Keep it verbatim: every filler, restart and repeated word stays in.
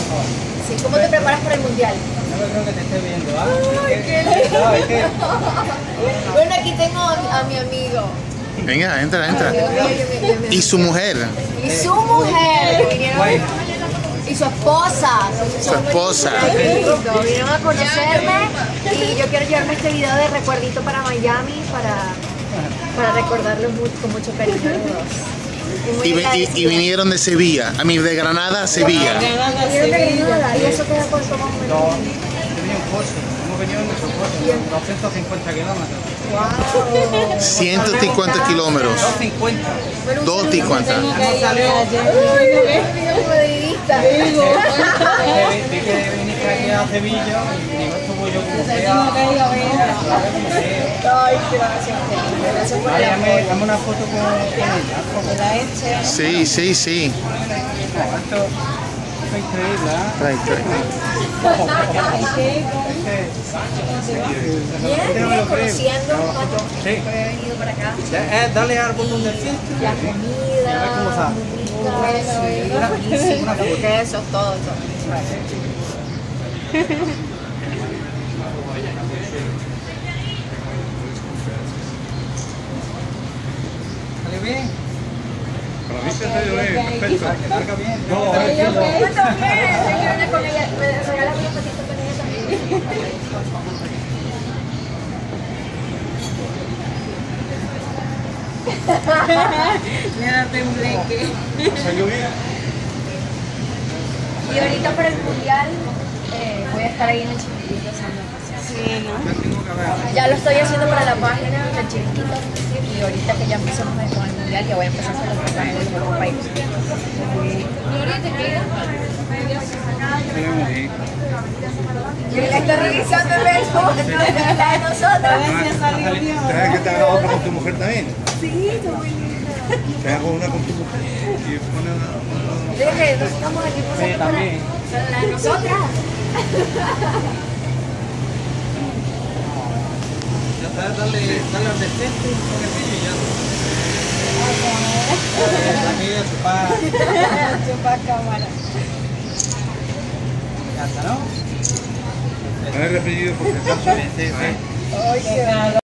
Sí, ¿cómo te preparas para el mundial? No creo que te esté viendo, ¿ah? Ay, qué lindo. Bueno, aquí tengo a mi amigo. Venga, entra, entra. Mi amigo, mi- mi- mi- Y su mujer. Y su mujer. Vinieron, y su esposa. Su esposa. Qué lindo. Vinieron a conocerme y yo quiero llevarme este video de recuerdito para Miami para, para recordarlo mu- con mucho cariño a los dos. muy Y, vi- y- y agradecida. vinieron de Sevilla, a mí de Granada a Sevilla. Vinieron de Granada y eso queda por como un No, tenía un coche. Hemos venido en nuestro coche, doscientos cincuenta kilómetros. Wow. ciento cincuenta kilómetros. doscientos cincuenta. doscientos cincuenta. Hemos salido. Madridista. Vi que viniste aquí a Sevilla y digo, estuvo yo como sea. Ay, gracias. Gracias por el Dame, apoyo. dame una foto con, con ella. Sí, sí, sí. Esto es increíble, ¿eh? Trae, trae. Bien, conociendo un poco Sí. que he venido para acá. Eh, dale al botón del centro. La comida, ¿Cómo está? muy rica, sí, los quesos, todo, todo. ¿Sale bien? Para mí se salió bien, perfecto. Carga bien. No, Yo también, yo quiero ir con ella, me regala unos patitos con ella también. Mira, tembleque. salió bien. Y ahorita para el mundial eh, voy a estar ahí en el chiquitito. Sí, ¿no? Ya lo estoy haciendo para la página del chiquitito. Y ahorita que ya empezamos con el mundial, ya voy a empezar a hacer los pasajes de los otros países. Gloria, ¿te queda? Y la está revisando el resto de nosotros. ¿Sabes que te haga otra con tu mujer también? Sí, está muy linda. Te hago una con tu mujer y pone una... una- Dile que nos estamos aquí pasando Sí, también. para la de nosotras. Ya sabes, dale, dale al del centro un toquecillo y ya. Aquí de chupar. Chupa cámara. Ya está, ¿no? No he referido porque está... Sí, sí. Ay, qué